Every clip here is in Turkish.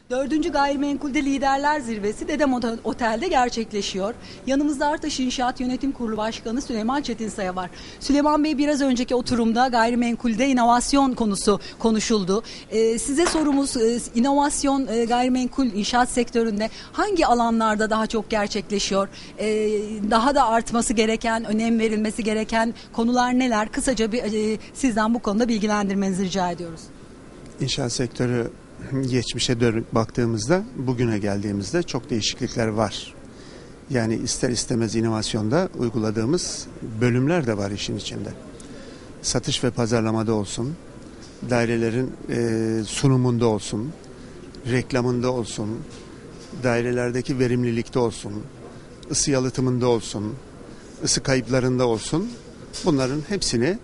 Dördüncü Gayrimenkulde Liderler Zirvesi Dedem Otel'de gerçekleşiyor. Yanımızda Artaş İnşaat Yönetim Kurulu Başkanı Süleyman Çetinsaya var. Süleyman Bey, biraz önceki oturumda gayrimenkulde inovasyon konusu konuşuldu. Size sorumuz, inovasyon gayrimenkul inşaat sektöründe hangi alanlarda daha çok gerçekleşiyor? Daha da artması gereken, önem verilmesi gereken konular neler? Kısaca sizden bu konuda bilgilendirmenizi rica ediyoruz. İnşaat sektörü geçmişe dönüp baktığımızda, bugüne geldiğimizde çok değişiklikler var. Yani ister istemez inovasyonda uyguladığımız bölümler de var işin içinde. Satış ve pazarlamada olsun, dairelerin sunumunda olsun, reklamında olsun, dairelerdeki verimlilikte olsun, ısı yalıtımında olsun, ısı kayıplarında olsun, bunların hepsini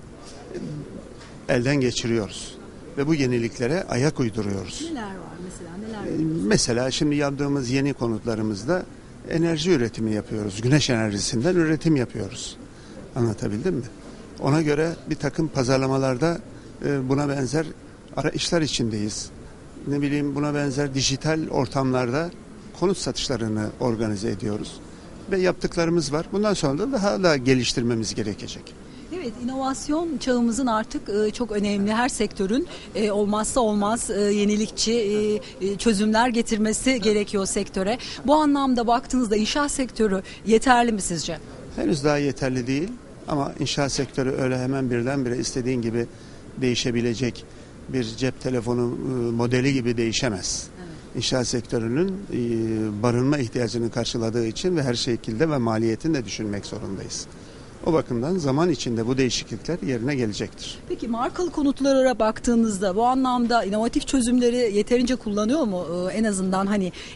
elden geçiriyoruz. Ve bu yeniliklere ayak uyduruyoruz. Neler var mesela? Neler yapıyoruz? Mesela şimdi yaptığımız yeni konutlarımızda enerji üretimi yapıyoruz. Güneş enerjisinden üretim yapıyoruz. Anlatabildim mi? Ona göre bir takım pazarlamalarda buna benzer arayışlar içindeyiz. Ne bileyim, buna benzer dijital ortamlarda konut satışlarını organize ediyoruz. Ve yaptıklarımız var. Bundan sonra da daha da geliştirmemiz gerekecek. Evet, inovasyon çağımızın artık çok önemli, her sektörün olmazsa olmaz yenilikçi çözümler getirmesi gerekiyor sektöre. Bu anlamda baktığınızda inşaat sektörü yeterli mi sizce? Henüz daha yeterli değil ama inşaat sektörü öyle hemen birdenbire istediğin gibi değişebilecek bir cep telefonu modeli gibi değişemez. Evet. İnşaat sektörünün barınma ihtiyacını karşıladığı için ve her şekilde ve maliyetini de düşünmek zorundayız. O bakımdan zaman içinde bu değişiklikler yerine gelecektir. Peki markalı konutlara baktığınızda bu anlamda inovatif çözümleri yeterince kullanıyor mu? En azından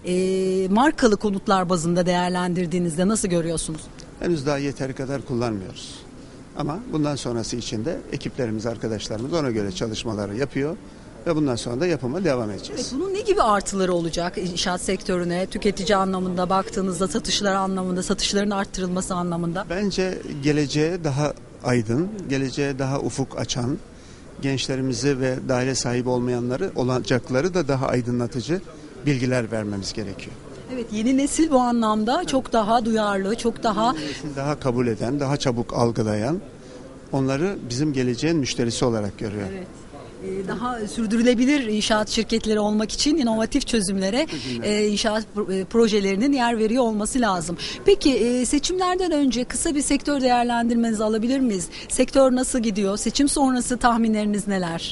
markalı konutlar bazında değerlendirdiğinizde nasıl görüyorsunuz? Henüz daha yeteri kadar kullanmıyoruz. Ama bundan sonrası için de ekiplerimiz, arkadaşlarımız ona göre çalışmaları yapıyor. Ve bundan sonra da yapıma devam edeceğiz. Evet, bunun ne gibi artıları olacak inşaat sektörüne, tüketici anlamında baktığınızda, satışlar anlamında, satışların arttırılması anlamında? Bence geleceğe daha aydın, geleceğe daha ufuk açan, gençlerimizi ve daire sahibi olacakları da daha aydınlatıcı bilgiler vermemiz gerekiyor. Evet, yeni nesil bu anlamda çok daha duyarlı, çok daha... Yeni nesil daha kabul eden, daha çabuk algılayan, onları bizim geleceğin müşterisi olarak görüyor. Evet. Daha sürdürülebilir inşaat şirketleri olmak için inovatif çözümlere inşaat projelerinin yer veriyor olması lazım. Peki seçimlerden önce kısa bir sektör değerlendirmenizi alabilir miyiz? Sektör nasıl gidiyor? Seçim sonrası tahminleriniz neler?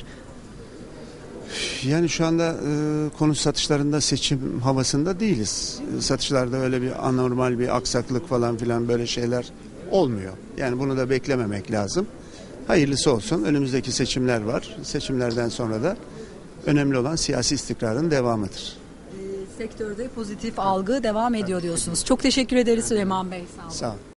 Yani şu anda konut satışlarında seçim havasında değiliz. Satışlarda öyle bir anormal bir aksaklık falan filan böyle şeyler olmuyor. Yani bunu da beklememek lazım. Hayırlısı olsun. Önümüzdeki seçimler var. Seçimlerden sonra da önemli olan siyasi istikrarın devamıdır. Sektörde pozitif algı devam ediyor diyorsunuz. Çok teşekkür ederiz Süleyman Bey. Sağ olun. Sağ olun.